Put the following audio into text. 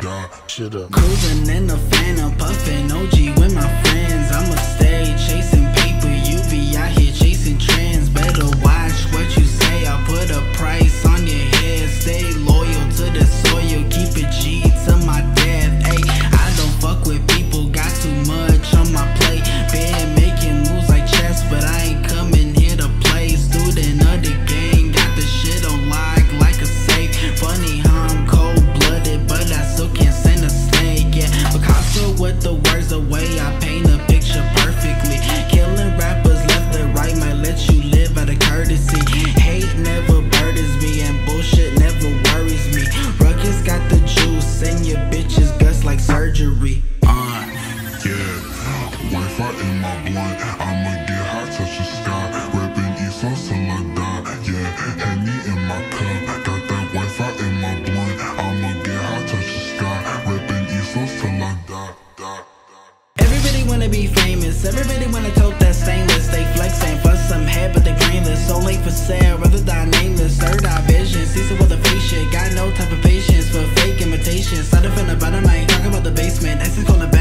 die. Shit up. Cruising in the phantom, puffin' OG with my friends. I'ma stay chasing paper, you be out here chasing trends. Better watch what you say, I'll put a price on your head. Stay loyal to the soil, keep it G to my death. Ayy, I don't fuck with people, got too much on my plate. Been making moves like chess, but I ain't coming here to play. Student of the game, got the shit on lock like a safe. Funny how I'm cold-blooded, but I still can't send a snake. Yeah, Picasso with the words away, I paint a picture perfectly. Killing rappers left and right might let you live out of courtesy. Hate never burdens me and bullshit never worries me. Ruckus got the juice in your bitch's guts like surgery. Yeah, Wi-Fi in my blunt, I'ma get high, touch the sky. Reppin East Coast till I die. Yeah, Henny in my cup, got that Wi-Fi in my blunt, I'ma get high, touch the sky. Reppin East Coast till I die. Everybody wanna be famous, everybody wanna tote that stainless. They flexing for some head, but they brainless. So late for sale, rather die nameless. Third eye vision, season with a face shit. Got no type of patience for fake imitations. Started from the bottom, I ain't talking about the basement. Exes calling back.